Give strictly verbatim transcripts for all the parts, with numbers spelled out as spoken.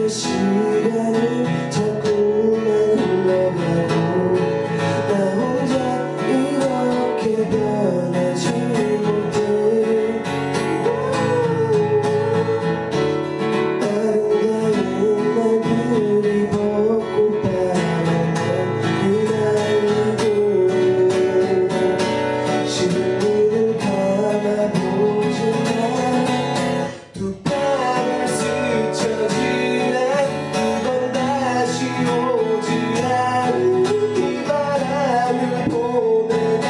시간은 자꾸만 흘러가고 나 혼자 이렇게 변하지 못해. 아름다운 날들이 벚꽃 바라만 휘날리고 시민을 감아보지만 두 뺨을 스쳐지네. 그건 다시 오지 않을 이 바람을 보내는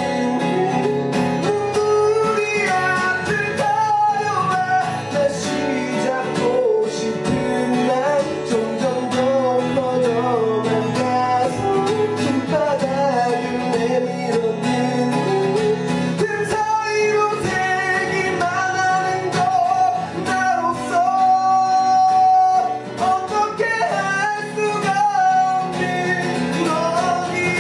눈물이 앞을 가려와 다시 잡고 싶은 날 점점 더 커져만 가서 손바닥을 내밀었는 틈 사이로 새기만 하는 거 나로서 어떻게 할 수가 없는 너기에.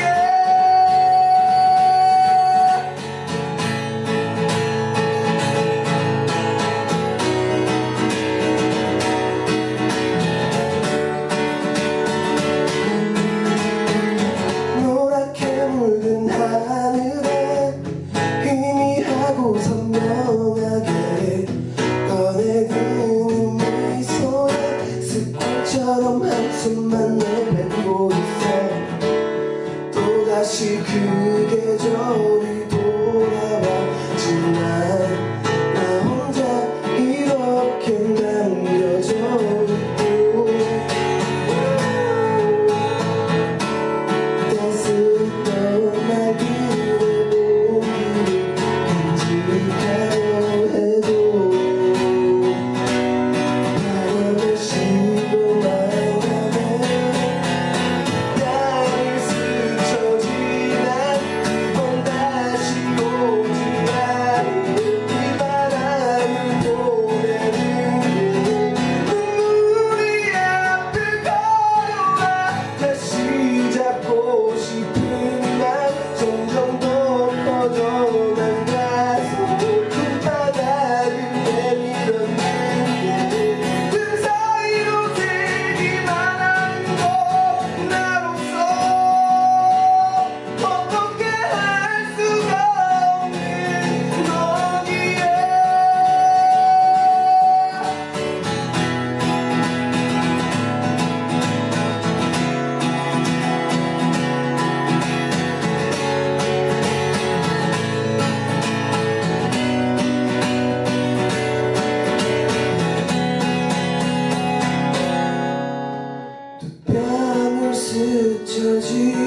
노랗게 물든 하늘에 희미하고 선명하게 꺼내드는 미소에 습관처럼 한숨만 내뱉고 있어. 또다시 그 계절이 돌아왔지만 나 혼자 이렇게 남겨져 있고 따스했던 날들의 온기를 간직하려 해도 바람에 쉬고 말아내 나를 스쳐지난 그건 다시 오지 않을 이 바람을 보내는 눈물이 앞을 가려와 다시 잡고 싶은 날 점점 더 커져만 가서 손바닥을 내밀었는데 틈 사이로 새기만 하는 거 나로서 어떻게 할 수가 없는 너기에. 뺨을 스쳐지